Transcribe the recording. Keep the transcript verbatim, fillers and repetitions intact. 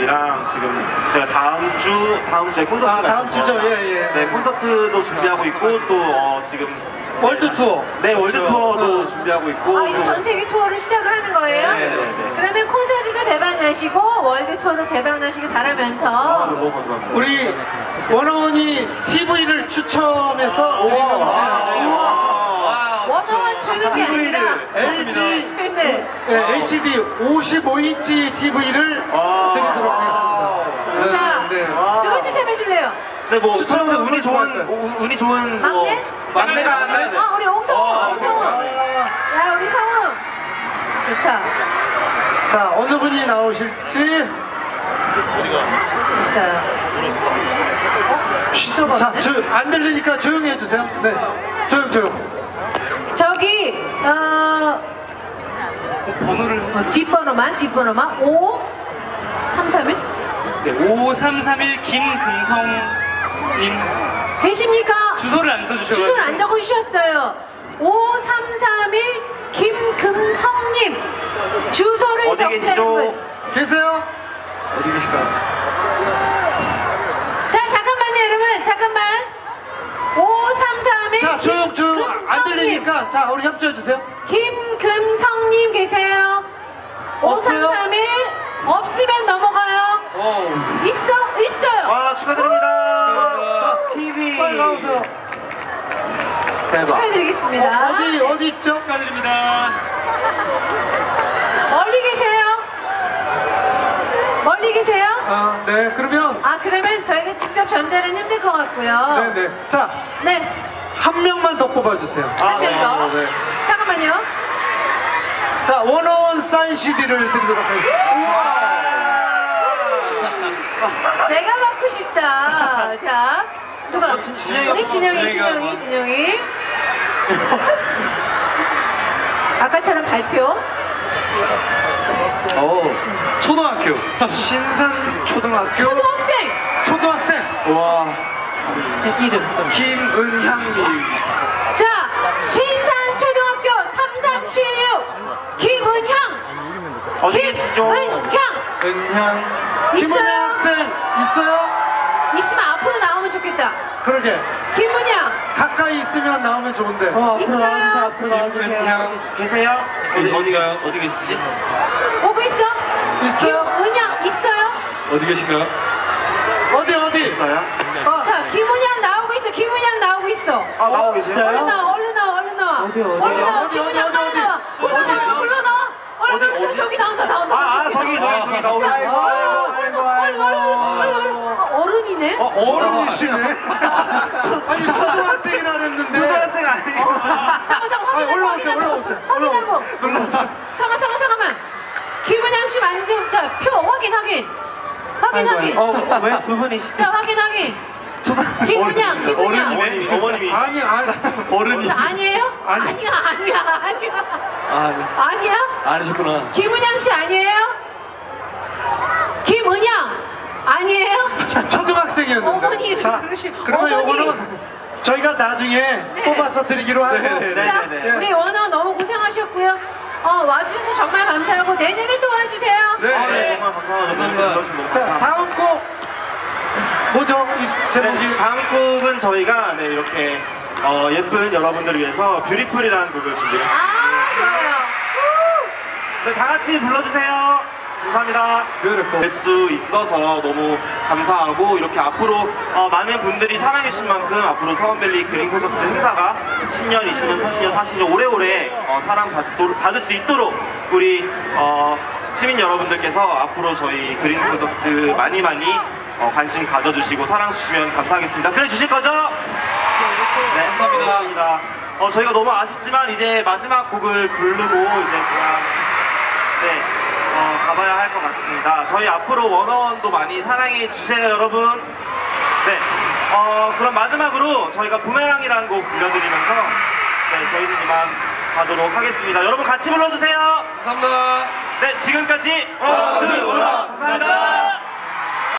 분들이랑 지금 제가 다음 주 다음 주에 콘서트가 아, 다음 있어서 주죠. 예, 예. 네, 콘서트도 준비하고 있고 또 어, 지금 월드 투어. 네, 월드 투어도 어. 준비하고 있고. 아, 이제 전 세계 투어를 시작을 하는 거예요? 네, 네, 네. 그러면 콘서트도 대박 나시고 월드 투어도 대박 나시길 바라면서 아, 너무 감사합니다. 우리 원어원이 티비를 추첨해서 드리는 원어원 주는 게 아니라 엘지 네. 네, 에이치디 오십오 인치 티비를 아. 드리도록 하겠습니다. 자, 네. 누가 추첨해줄래요? 네, 뭐 추첨 평소 운이 좋은 좋아할 우- 운이 좋은 뭐 막내? 막내가 하면 아, 우리 옹성우, 옹성우. 야, 우리 성우. 좋다. 자, 어느 분이 나오실지. 있어요. 어? 자, 조, 안 들리니까 조용히 해주세요. 네, 조용 조용. 저기, 어, 번호를 어, 뒷번호만, 뒷번호만. 오, 삼, 삼 일? 네, 오삼삼일 김금성님 계십니까? 주소를 안 써주셔가지고 주소를 안 적어주셨어요. 오삼삼일 김금성님. 주소를 어디 적재하는 계시죠? 분. 계세요? 어디 계실까요? 자, 잠깐만요, 여러분. 잠깐만. 오삼삼일 자, 조용 조용. 안 김금성님. 들리니까. 자, 우리 협조해 주세요. 김금성님 계세요? 없어요? 오삼삼일 없으면 넘어가요. 오. 있어? 있어요. 와, 축하드립니다. 자, 티비. 빨리 나오세요. 대박. 축하드리겠습니다. 어, 어디 네. 어디 있죠? 축하드립니다. 멀리 계세요? 멀리 계세요? 아, 네. 그러면 아, 그러면 저희가 직접 전달은 힘들 것 같고요. 네, 네. 자, 네, 한 명만 더 뽑아 주세요. 한 명 더. 네, 네. 잠깐만요. 자, 원어원 사인 씨디를 드리도록 하겠습니다. 내가 받고 싶다. 자, 누가? 어, 진- 진영이가 우리 진영이, 진영이가 진영이, 뭐. 진영이. 아까처럼 발표. 오. 초등학교. 신산 초등학교. 초등학생. 초등학생. 와. 네, 이름. 김은향님. 자, 신산초등학교 삼삼칠육 김은향. 어디 계시죠? 김은향. 은향. 김은혜 있어요? 학생 있어요? 있으면 앞으로 나오면 좋겠다. 그러게. 김은향. 가까이 있으면 나오면 좋은데. 있어요? 김은향 계세요? 어디 어디가요? 어디 계시지? 오고 있어? 있어요? 김은향 있어요? 어디 계신가요? 어디 어디? 있어요? 아, 자, 김은향 나오고 있어. 김은향 나오고 있어. 아, 나오고 계세요? 얼른 나와, 얼른 나와, 얼른 나와. 어디, 어디, 얼른 나와, 어디, 어디, 김은향 어디, 빨리 어디? 나와. 불러 어디, 나와, 불러 나와. 얼른 어디, 저, 어디? 저기 나온다, 나온다. 아, 아, 저기 저기 저기 나오고 계세요. 얼른, 얼른, 얼른, 얼른. 아, 어른이네? 어, 어른이시네. 아니 초등학생이라 그랬는데. 초등학생 아니에요? 잠깐, 잠깐, 확인하고, 아니, 올라오세요, 확인하고. 올라오세요. 확인하고. 놀라서. 잠깐, 잠깐, 잠깐만. 김은향 씨 맞는지, 자, 표 확인, 확인. 확인, 확인. 어, 왜 두 분이시죠? 자, 확인, 확인. 김은향, 김은향. 어머님이 어머님이 아니 아니. 어른이. 자, 아니에요? 아니. 아니야, 아니야, 아니야. 아, 네. 아니야? 아니셨구나. 김은향 씨 아니에요? 김은향 아니에요? 초등학생이었는데. 어머니 자, 그러시- 그러면 어머니. 요거는 저희가 나중에 뽑아서 드리기로 하고. 네, 네, 네. 자, 우리 원어 너무 고생하셨고요. 어, 와주셔서 정말 감사하고 내년에 또 와주세요. 네, 아, 네, 정말 감사합니다. 불러주시면 너무 자, 감사합니다. 다음 곡 뭐죠? 이 제목이. 네, 다음 곡은 저희가 네, 이렇게 어, 예쁜 여러분들을 위해서 뷰티풀이라는 곡을 준비했습니다. 아, 좋아요. 네, 다 같이 불러주세요. 감사합니다. 뵐 수 있어서 너무 감사하고 이렇게 앞으로 어, 많은 분들이 사랑해주신 만큼 앞으로 서원밸리 그린 콘서트 행사가 십 년, 이십 년, 삼십 년, 사십 년 오래오래 어, 사랑받을 수 있도록 우리 어, 시민 여러분들께서 앞으로 저희 그린 콘서트 많이 많이 어, 관심 가져주시고 사랑 주시면 감사하겠습니다. 그래 주실 거죠? 네, 감사합니다. 어, 저희가 너무 아쉽지만 이제 마지막 곡을 부르고 이제 그냥 네, 어, 가봐야 할 것 같습니다. 저희 앞으로 원어원도 많이 사랑해 주세요, 여러분. 네, 어, 그럼 마지막으로 저희가 부메랑이라는 곡 들려드리면서 네, 저희는 이만 가도록 하겠습니다. 여러분 같이 불러주세요. 감사합니다. 네, 지금까지 원어원 감사합니다.